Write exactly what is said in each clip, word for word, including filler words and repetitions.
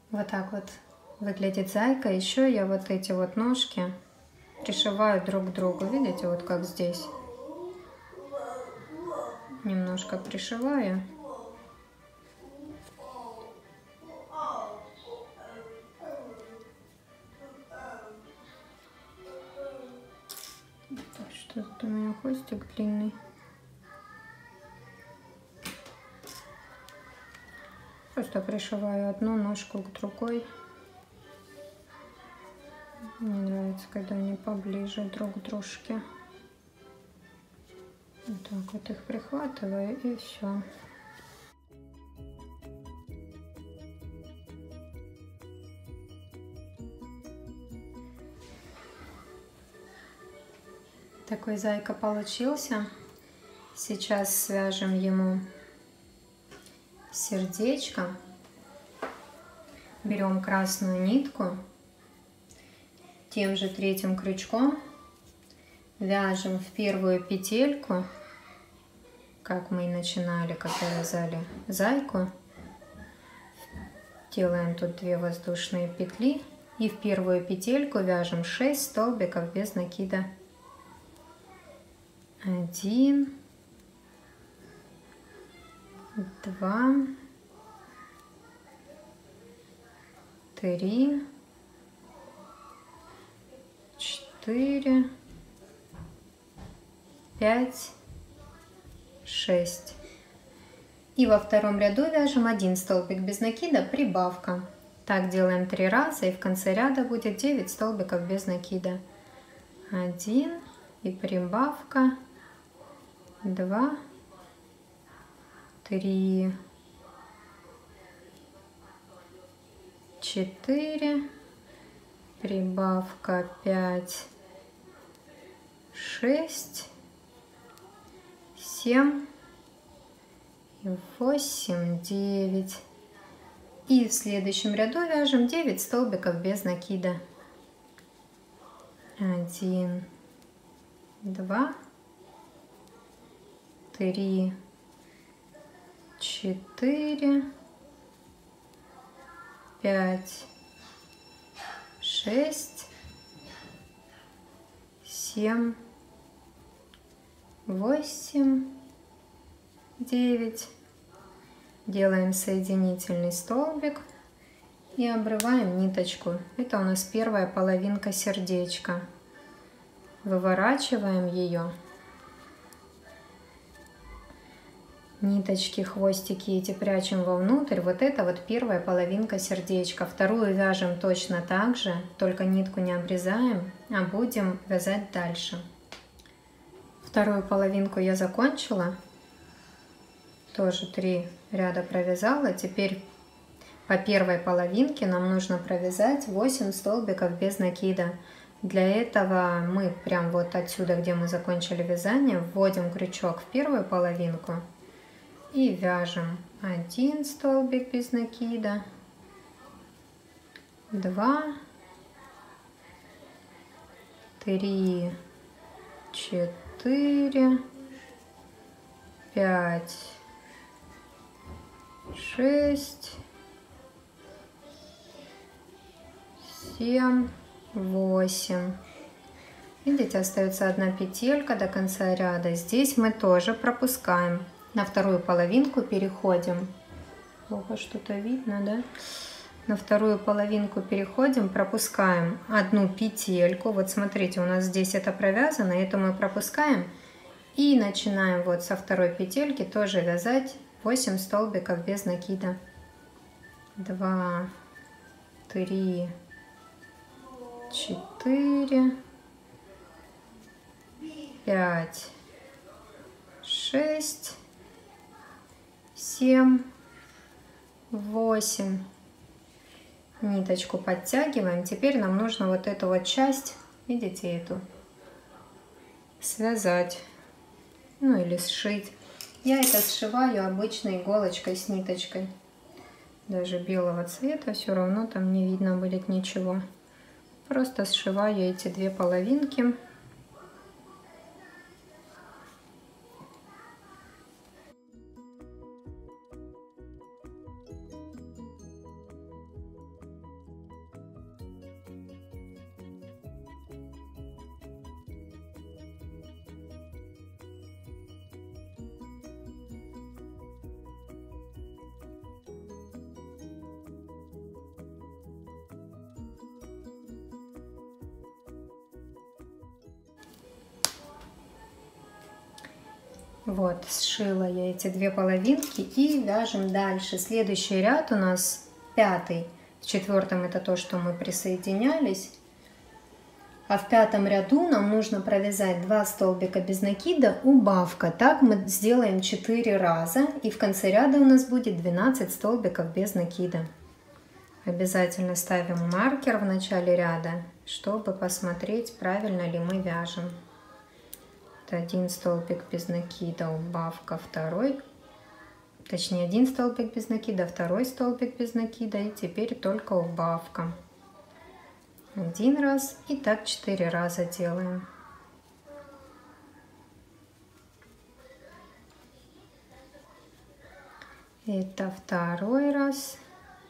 Вот так вот выглядит зайка. Еще я вот эти вот ножки пришиваю друг к другу. Видите, вот как здесь. Немножко пришиваю. Что-то у меня хвостик длинный. Просто пришиваю одну ножку к другой. Мне нравится, когда они поближе друг к дружке. Вот так вот их прихватываю, и все. Такой зайка получился. Сейчас свяжем ему сердечко. Берем красную нитку. Тем же третьим крючком вяжем в первую петельку, как мы и начинали, когда вязали зайку. Делаем тут две воздушные петли и в первую петельку вяжем шесть столбиков без накида. Один, два, три, четыре, пять, шесть. И во втором ряду вяжем один столбик без накида, прибавка. Так делаем три раза, и в конце ряда будет девять столбиков без накида. Один и прибавка. Два, три, четыре, прибавка пять, шесть, семь и восемь, девять. И в следующем ряду вяжем девять столбиков без накида. Один, два, три, четыре, пять, шесть, семь, восемь, девять. Делаем соединительный столбик и обрываем ниточку. Это у нас первая половинка сердечка. Выворачиваем ее. Ниточки, хвостики эти прячем вовнутрь. Вот это вот первая половинка сердечка. Вторую вяжем точно так же, только нитку не обрезаем, а будем вязать дальше. Вторую половинку я закончила. Тоже три ряда провязала. Теперь по первой половинке нам нужно провязать восемь столбиков без накида. Для этого мы прям вот отсюда, где мы закончили вязание, вводим крючок в первую половинку и вяжем один столбик без накида, два, три, четыре, пять, шесть, семь, восемь. Видите, остается одна петелька до конца ряда. Здесь мы тоже пропускаем. На вторую половинку переходим. Плохо что-то видно, да? На вторую половинку переходим, пропускаем одну петельку. Вот смотрите, у нас здесь это провязано, эту мы пропускаем. И начинаем вот со второй петельки тоже вязать восемь столбиков без накида. два, три, четыре, пять, шесть, семь, восемь. Ниточку подтягиваем. Теперь нам нужно вот эту вот часть, видите, эту, связать, ну или сшить. Я это сшиваю обычной иголочкой с ниточкой. Даже белого цвета, все равно там не видно будет ничего. Просто сшиваю эти две половинки. Вот, сшила я эти две половинки и вяжем дальше. Следующий ряд у нас пятый. В четвертом это то, что мы присоединялись. А в пятом ряду нам нужно провязать два столбика без накида, убавка. Так мы сделаем четыре раза. И в конце ряда у нас будет двенадцать столбиков без накида. Обязательно ставим маркер в начале ряда, чтобы посмотреть, правильно ли мы вяжем. Один столбик без накида, убавка, второй, точнее один столбик без накида, второй столбик без накида и теперь только убавка. Один раз и так четыре раза делаем. Это второй раз.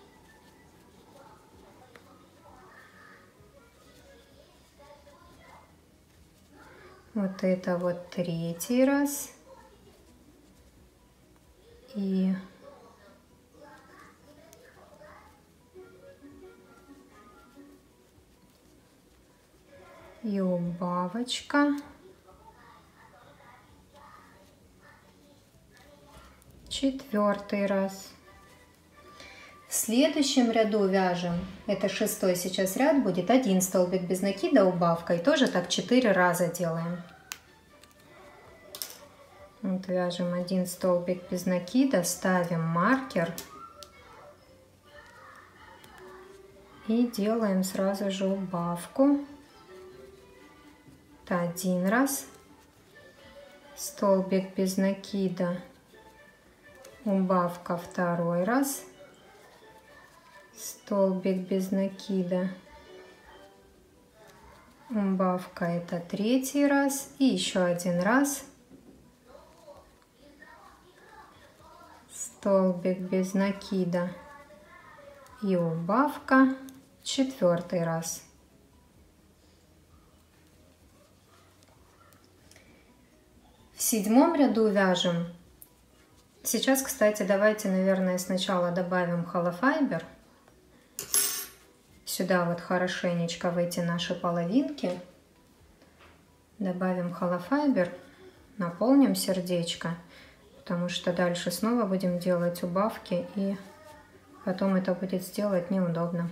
Вот это вот третий раз. И и убавочка. Четвертый раз. В следующем ряду вяжем, это шестой сейчас ряд будет, один столбик без накида, убавка, и тоже так четыре раза делаем. Вот вяжем один столбик без накида, ставим маркер и делаем сразу же убавку. Это один раз, столбик без накида, убавка второй раз. Столбик без накида, убавка это третий раз и еще один раз, столбик без накида и убавка четвертый раз. В седьмом ряду вяжем. Сейчас, кстати, давайте, наверное, сначала добавим холофайбер. Сюда вот хорошенечко в эти наши половинки добавим холофайбер, наполним сердечко, потому что дальше снова будем делать убавки, и потом это будет сделать неудобно.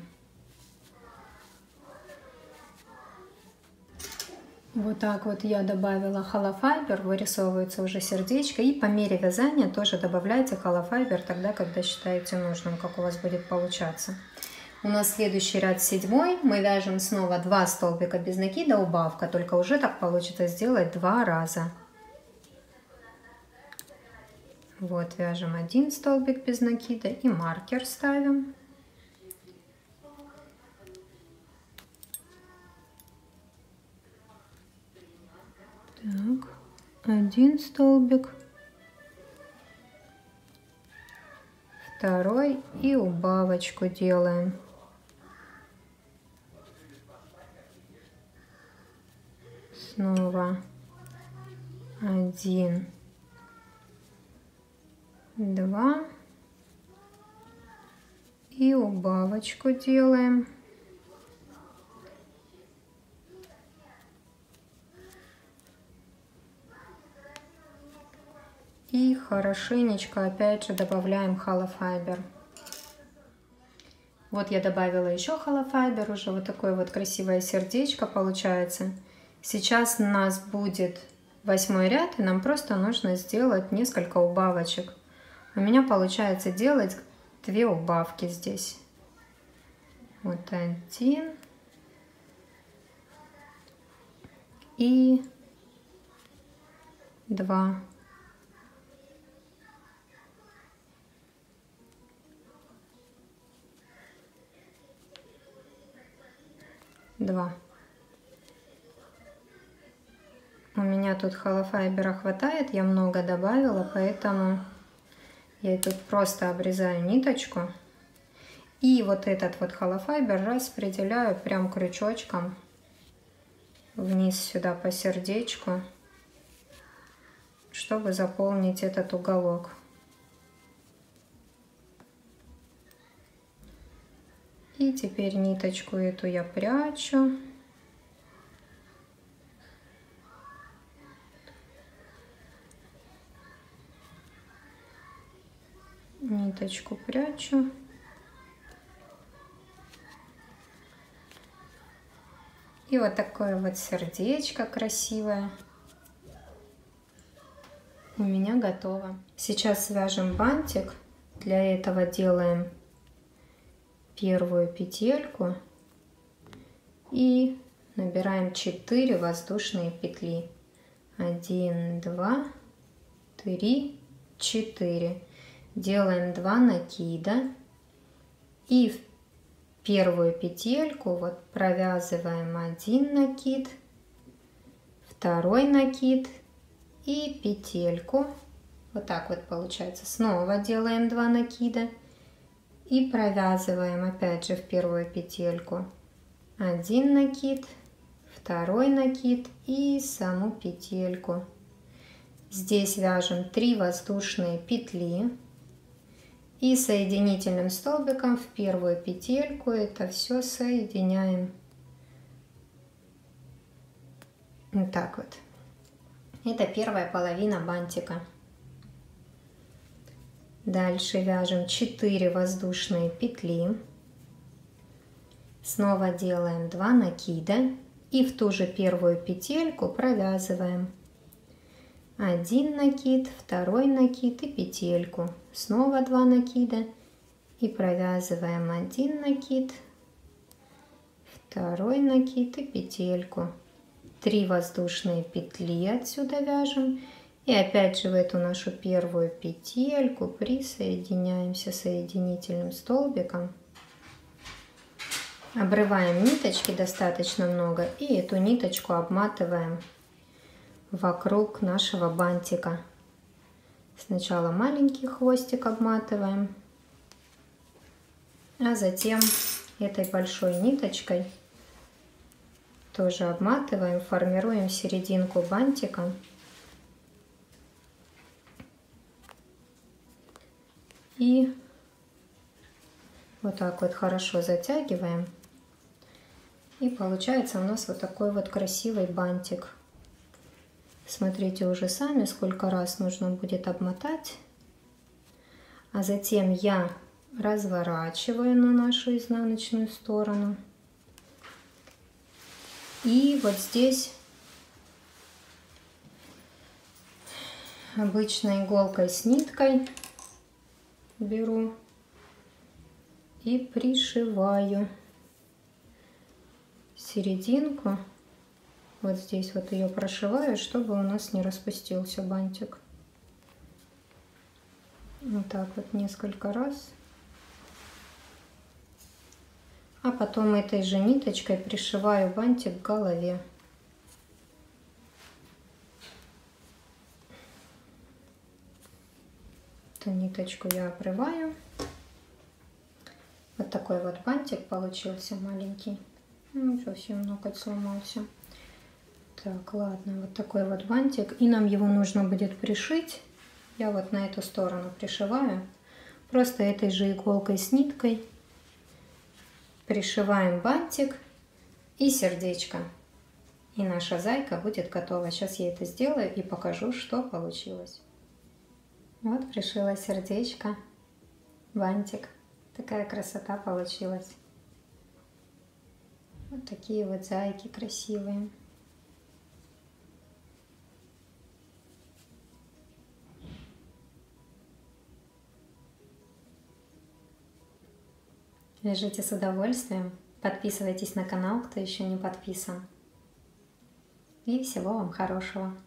Вот так вот я добавила холофайбер, вырисовывается уже сердечко, и по мере вязания тоже добавляйте холофайбер тогда, когда считаете нужным, как у вас будет получаться. У нас следующий ряд седьмой, мы вяжем снова два столбика без накида, убавка, только уже так получится сделать два раза. Вот вяжем один столбик без накида и маркер ставим. Так, один столбик, второй и убавочку делаем. Снова один, два и убавочку делаем. И хорошенечко опять же добавляем холофайбер. Вот я добавила еще холофайбер, уже вот такое вот красивое сердечко получается. Сейчас у нас будет восьмой ряд, и нам просто нужно сделать несколько убавочек. У меня получается делать две убавки здесь. Вот один и два. Два. У меня тут холофайбера хватает, я много добавила, поэтому я тут просто обрезаю ниточку. И вот этот вот холофайбер распределяю прям крючочком вниз сюда по сердечку, чтобы заполнить этот уголок. И теперь ниточку эту я прячу. ниточку прячу. И вот такое вот сердечко красивое у меня готово. Сейчас свяжем бантик. Для этого делаем первую петельку и набираем четыре воздушные петли. один, два, три, четыре. Делаем два накида и в первую петельку вот провязываем один накид, второй накид и петельку. Вот так вот получается. Снова делаем два накида и провязываем опять же в первую петельку один накид, второй накид и саму петельку. Здесь вяжем три воздушные петли и соединительным столбиком в первую петельку это все соединяем. Вот так вот. Это первая половина бантика. Дальше вяжем четыре воздушные петли. Снова делаем два накида и в ту же первую петельку провязываем один накид, второй накид и петельку. Снова два накида и провязываем один накид, второй накид и петельку. три воздушные петли отсюда вяжем. И опять же в эту нашу первую петельку присоединяемся соединительным столбиком. Обрываем ниточки достаточно много и эту ниточку обматываем вокруг нашего бантика. Сначала маленький хвостик обматываем, а затем этой большой ниточкой тоже обматываем, формируем серединку бантика. И вот так вот хорошо затягиваем. И получается у нас вот такой вот красивый бантик. Смотрите уже сами, сколько раз нужно будет обмотать. А затем я разворачиваю на нашу изнаночную сторону. И вот здесь обычной иголкой с ниткой беру и пришиваю серединку. Вот здесь вот ее прошиваю, чтобы у нас не распустился бантик. Вот так вот несколько раз. А потом этой же ниточкой пришиваю бантик к голове. Эту ниточку я обрываю. Вот такой вот бантик получился маленький. Ну, совсем ноготь сломался. Так, ладно, вот такой вот бантик. И нам его нужно будет пришить. Я вот на эту сторону пришиваю. Просто этой же иголкой с ниткой пришиваем бантик и сердечко. И наша зайка будет готова. Сейчас я это сделаю и покажу, что получилось. Вот пришила сердечко, бантик. Такая красота получилась. Вот такие вот зайки красивые. Вяжите с удовольствием. Подписывайтесь на канал, кто еще не подписан. И всего вам хорошего.